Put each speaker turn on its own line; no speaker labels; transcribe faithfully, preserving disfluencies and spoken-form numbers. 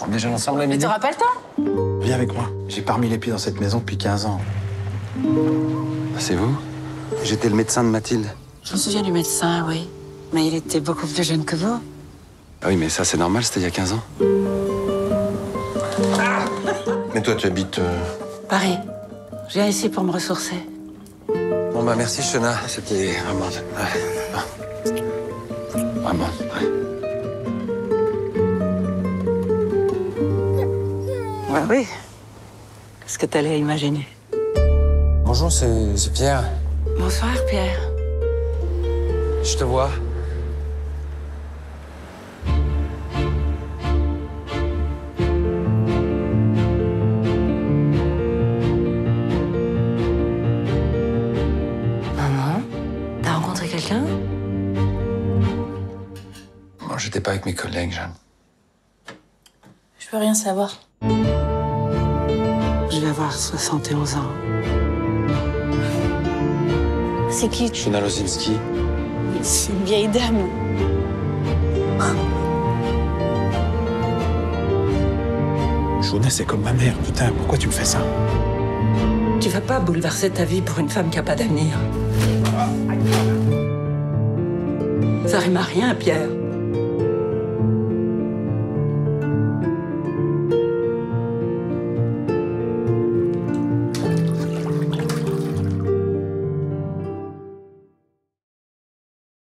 On déjeune ensemble à
Mais
midi.
t'auras pas le temps.
Viens avec moi. J'ai pas remis les pieds dans cette maison depuis quinze ans.
C'est vous? J'étais le médecin de Mathilde.
Je me souviens du médecin, oui. Mais il était beaucoup plus jeune que vous.
Ah oui, mais ça, c'est normal, c'était il y a quinze ans.
Mais toi, tu habites... euh,
Paris. Je viens ici pour me ressourcer.
Bon, bah, merci, Shona. C'était vraiment... ouais. Vraiment, ouais.
Ouais, oui. Qu'est-ce que t'allais imaginer?
Bonjour, c'est c'est Pierre.
Bonsoir, Pierre.
Je te vois.
Maman, t'as rencontré quelqu'un?
Bon, j'étais pas avec mes collègues, Jeanne.
Je peux rien savoir.
Je vais avoir soixante et onze ans.
C'est qui?
Shona Lozinski.
C'est une vieille dame.
Shona, c'est comme ma mère, putain. Pourquoi tu me fais ça?
Tu vas pas bouleverser ta vie pour une femme qui a pas d'avenir. Ça rime à rien, Pierre.